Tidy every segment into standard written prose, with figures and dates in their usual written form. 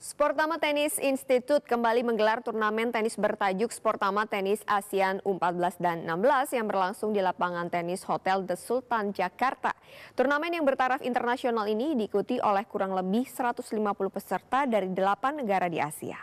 Sportama Tennis Institute kembali menggelar turnamen tenis bertajuk Sportama Tenis ASEAN U14 dan 16 yang berlangsung di lapangan tenis Hotel The Sultan, Jakarta. Turnamen yang bertaraf internasional ini diikuti oleh kurang lebih 150 peserta dari 8 negara di Asia.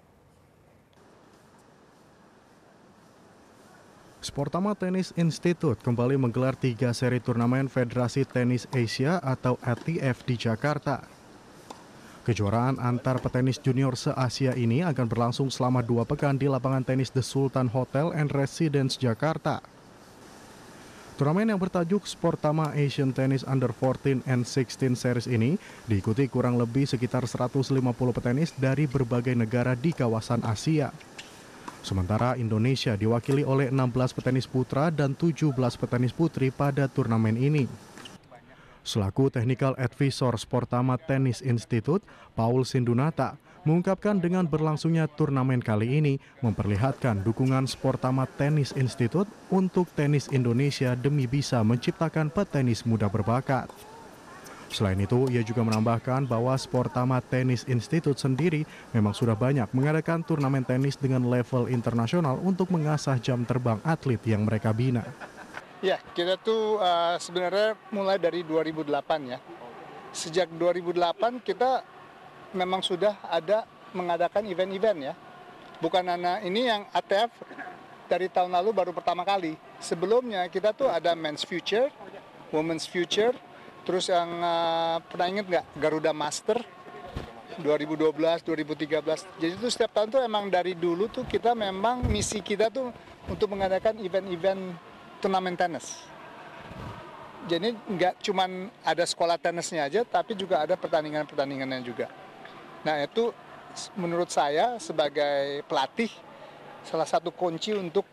Sportama Tennis Institute kembali menggelar 3 seri turnamen Federasi Tenis Asia atau FTF di Jakarta. Kejuaraan antar petenis junior se-Asia ini akan berlangsung selama 2 pekan di lapangan tenis The Sultan Hotel and Residence Jakarta. Turnamen yang bertajuk Sportama Asian Tennis Under 14 and 16 Series ini diikuti kurang lebih sekitar 150 petenis dari berbagai negara di kawasan Asia. Sementara Indonesia diwakili oleh 16 petenis putra dan 17 petenis putri pada turnamen ini. Selaku Technical Advisor Sportama Tennis Institute, Paul Sindunata, mengungkapkan dengan berlangsungnya turnamen kali ini memperlihatkan dukungan Sportama Tennis Institute untuk tenis Indonesia demi bisa menciptakan petenis muda berbakat. Selain itu, ia juga menambahkan bahwa Sportama Tennis Institute sendiri memang sudah banyak mengadakan turnamen tenis dengan level internasional untuk mengasah jam terbang atlet yang mereka bina. Ya, kita tuh sebenarnya mulai dari 2008 ya. Sejak 2008 kita memang sudah ada mengadakan event-event ya. Bukan hanya ini yang ATF dari tahun lalu baru pertama kali. Sebelumnya kita tuh ada Men's Future, Women's Future, terus yang pernah ingat nggak Garuda Master 2012, 2013. Jadi itu setiap tahun tuh emang dari dulu tuh kita memang misi kita tuh untuk mengadakan event-event turnamen tenis. Jadi nggak cuman ada sekolah tenisnya aja, tapi juga ada pertandingan-pertandingannya juga. Nah itu menurut saya sebagai pelatih salah satu kunci untuk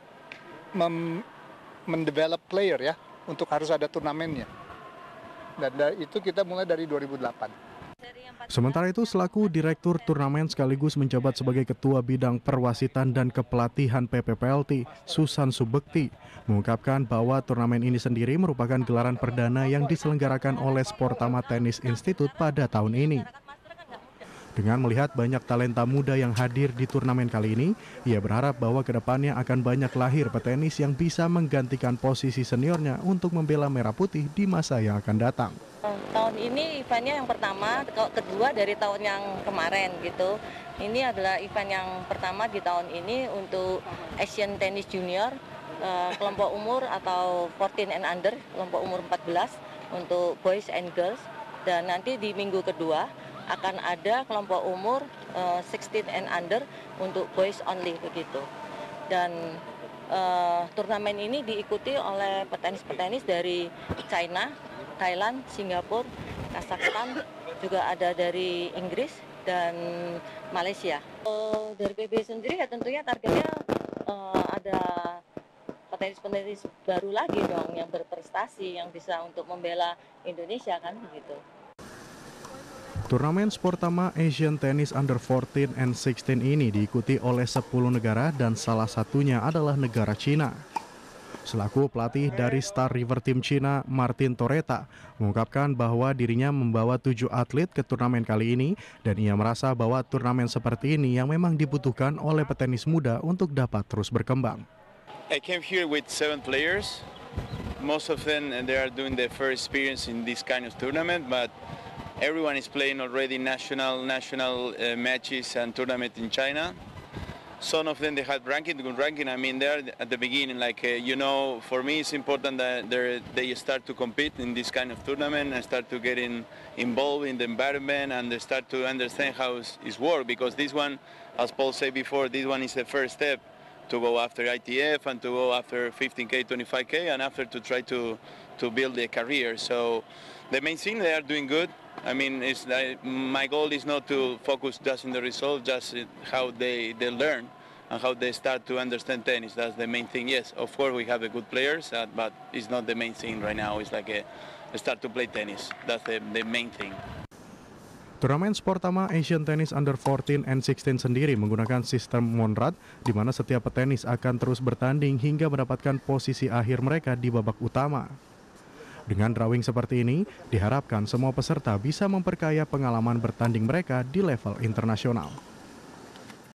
mendevelop player ya, untuk harus ada turnamennya. Dan itu kita mulai dari 2008. Sementara itu, selaku Direktur Turnamen sekaligus menjabat sebagai Ketua Bidang Perwasitan dan Kepelatihan PPPLT, Susan Subekti, mengungkapkan bahwa turnamen ini sendiri merupakan gelaran perdana yang diselenggarakan oleh Sportama Tennis Institute pada tahun ini. Dengan melihat banyak talenta muda yang hadir di turnamen kali ini, ia berharap bahwa kedepannya akan banyak lahir petenis yang bisa menggantikan posisi seniornya untuk membela merah putih di masa yang akan datang. Tahun ini eventnya yang pertama, kedua dari tahun yang kemarin gitu. Ini adalah event yang pertama di tahun ini untuk Asian Tennis Junior, kelompok umur atau 14 and under, kelompok umur 14 untuk boys and girls. Dan nanti di minggu kedua akan ada kelompok umur 16 and under untuk boys only begitu. Dan turnamen ini diikuti oleh petenis-petenis dari China, Thailand, Singapura, Kazakhstan, juga ada dari Inggris dan Malaysia. Dari PB sendiri ya tentunya targetnya ada petenis-petenis baru lagi dong yang berprestasi, yang bisa untuk membela Indonesia kan begitu. Turnamen Sportama Asian Tennis Under 14 and 16 ini diikuti oleh 10 negara dan salah satunya adalah negara Cina. Selaku pelatih dari Star River Team Cina, Martin Torreta, mengungkapkan bahwa dirinya membawa 7 atlet ke turnamen kali ini dan ia merasa bahwa turnamen seperti ini yang memang dibutuhkan oleh petenis muda untuk dapat terus berkembang. I came here with 7 players. Most of them they are doing their first experience in this kind of tournament, but everyone is playing already national matches and tournament in China. Some of them they had good ranking. I mean, they're at the beginning. For me, it's important that they start to compete in this kind of tournament and start to get involved in the environment and they start to understand how it's work. Because this one, as Paul said before, this one is the first step to go after ITF and to go after 15K, 25K, and after to try to build their career. So the main thing, they are doing good. I mean, my goal is not to focus just in the result, just how they learn and how they start to understand tennis. That's the main thing. Yes, of course we have the good players, but it's not the main thing right now. It's like start to play tennis. That's the main thing. Turnamen Sportama Asian Tennis Under 14 and 16 sendiri menggunakan sistem Monrad, di mana setiap petenis akan terus bertanding hingga mendapatkan posisi akhir mereka di babak utama. Dengan drawing seperti ini, diharapkan semua peserta bisa memperkaya pengalaman bertanding mereka di level internasional.